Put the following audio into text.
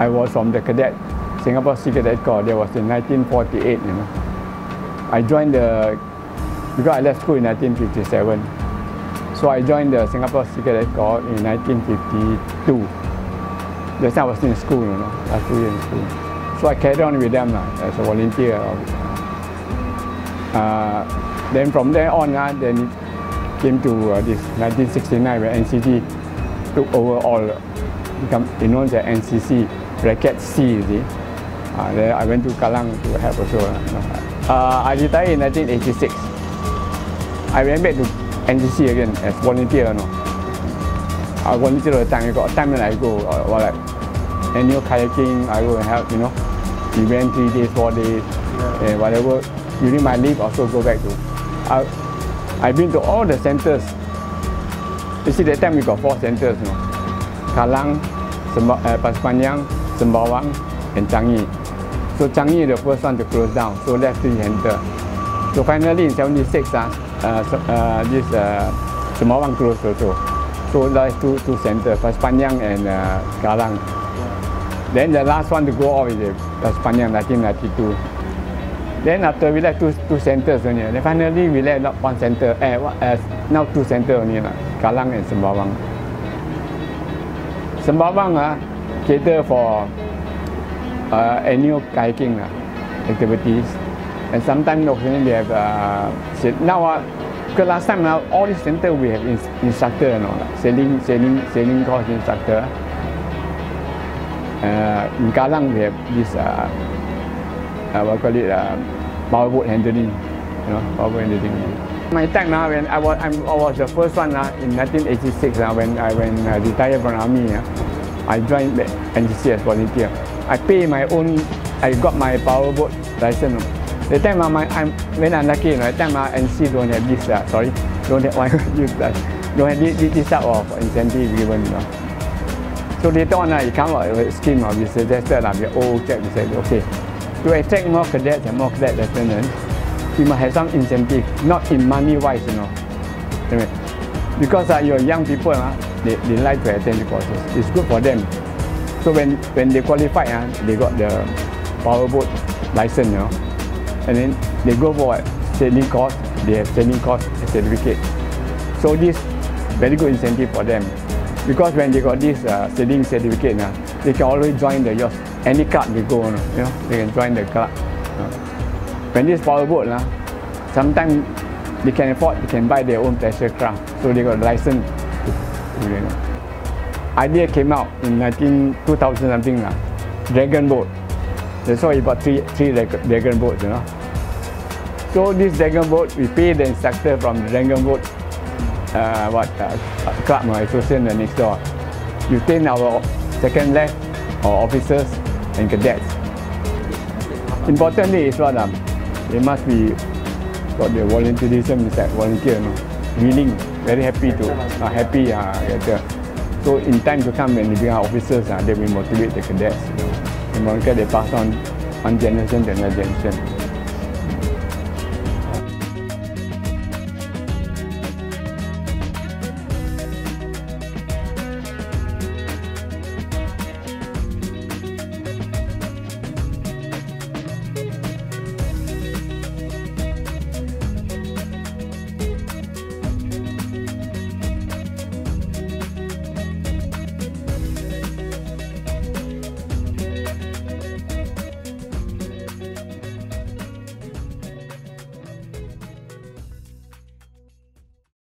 I was from the cadet, Singapore Sea Cadet Corps. That was in 1948, you know. I joined because I left school in 1957. So I joined the Singapore Sea Cadet Corps in 1952. That's when I was in school, you know, last 2 years in school. So I carried on with them as a volunteer. Then from there on, then it came to this 1969 where NCG took over all, become known as NCC, bracket C, you see. Then I went to Kallang to help also. I retired in 1986. I went back to NCC again as volunteer, you know. I volunteer all the time. I got time when I go, or like annual kayaking, I go and help, you know. Event 3 days, 4 days, and whatever. During my leave, also go back to. I've been to all the centers. You see, that time we got 4 centers, you know. Kallang, Paspanjang, Sembawang, and Changi. So Changi is the first one to close down. So that's 3 centers. So finally in 76, this Sembawang closed also. So that's two centers, Paspanjang and Kallang. Then the last one to go off is Paspanjang, 1992. Then after we left two centers only. Then finally we left not 1 center, now 2 centers only, Kallang and Sembawang. Sembawang cater for annual kayaking activities, and sometimes occasionally we have now. Because last time all these centers we have instructor, you know, like sailing course instructor. In Kallang we have this what call it powerboat handling, you know, powerboat handling. My time when I was the first one in 1986 when I retired from army. I joined the NCC as volunteer. I pay my own. I got my powerboat license. The time when I'm lucky, the time NCC don't have this. Don't have this type of incentive given. You know. So later on, it came out with a scheme. We suggested we all check. We said, okay, to attract more cadets and more cadet lieutenants, we must have some incentive, not in money wise, you know. Because your young people, they like to attend the courses. It's good for them. So when they qualify, they got the powerboat license, you know. And then they go for sailing course. They have sailing course certificate. So this very good incentive for them. Because when they got this sailing certificate, they can always join the yacht. Any club they go, you know, they can join the club. When this powerboat, sometimes they can afford, they can buy their own pleasure craft. So they got a license. You know. Idea came out in 2000 something, Dragon boat. That's why we bought three Dragon boats, you know. So this Dragon boat, we pay the instructor from the Dragon boat, club, association next door. You train our second left, our officers and cadets. Importantly is what they must be got the volunteerism inside, volunteer, you know, willing, very happy to So in time to come when they become officers, they will motivate the cadets. You know, and they pass on one generation to another generation.